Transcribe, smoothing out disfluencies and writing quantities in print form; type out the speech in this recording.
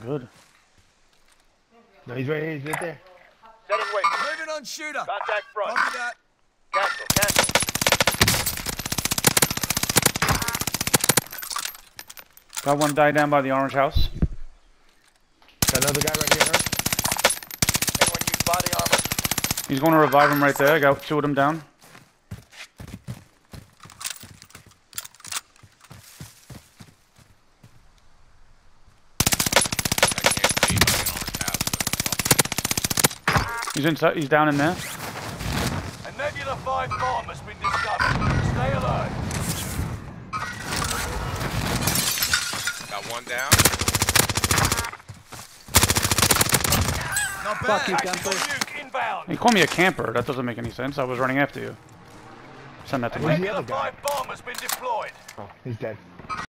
good. No, he's right here. He's right there. Setting weight. Moving on shooter. Contact front. Copy that. Cancel. Cancel. Got one die down by the orange house. Got another guy right here, huh? Anyone use body armor? He's going to revive him right there. I got 2 of them down. He's inside. He's down in there. A Nebula 5 bomb has been discovered. Stay alert. Got one down. Not bad. Fuck you, Tactical camper. nuke inbound. You call me a camper. That doesn't make any sense. I was running after you. Send that to A me. Where's the Nebula other guy? 5 bomb has been deployed. Oh, he's dead.